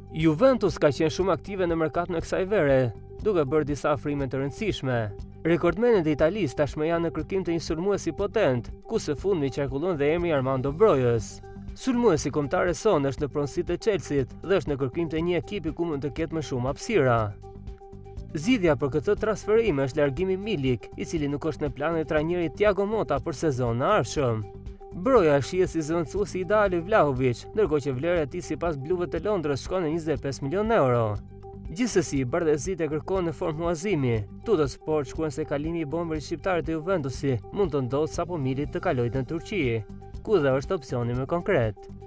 Juventus ka qenë shumë aktive në merkaton e kësaj vere, duke bërë disa afrime të rëndësishme. Rekordmenët e Italisë tashmë janë në kërkim të një sulmuesi potent, ku së fundmi qarkullon dhe emri Armando Brojas. Sulmuesi kombëtar e son është në pronësitë e Chelseat dhe është në kërkim të një ekipi ku mund të ketë më shumë hapësira. Zgjidhja për këtë transferim është largimi Milik, i cili nuk është në planet e trajnerit Thiago Motta për sezonin e ardhshëm. Broja shihet si zëvendësuesi ideal i Vlahovic, ndërkohë që vlera e tij sipas bluve të Londrës shkon në 25 milionë euro. Gjithsesi, Bardezit e kërkon në formë huazimi. Tuttosport shkruan se kalimi i bomberit shqiptar të Juventusit mund të ndodhë sapo Milik të kalojë në Turqi, ku dhe është opsioni më konkret.